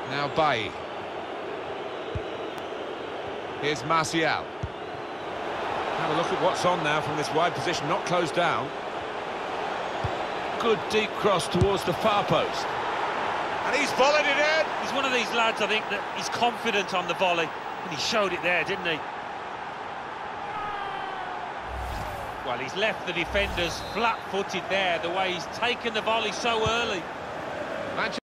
Now Bailly. Here's Martial. Have a look at what's on now from this wide position, not closed down. Good deep cross towards the far post. And he's volleyed it in! He's one of these lads, I think, that he's confident on the volley. And he showed it there, didn't he? Well, he's left the defenders flat-footed there, the way he's taken the volley so early.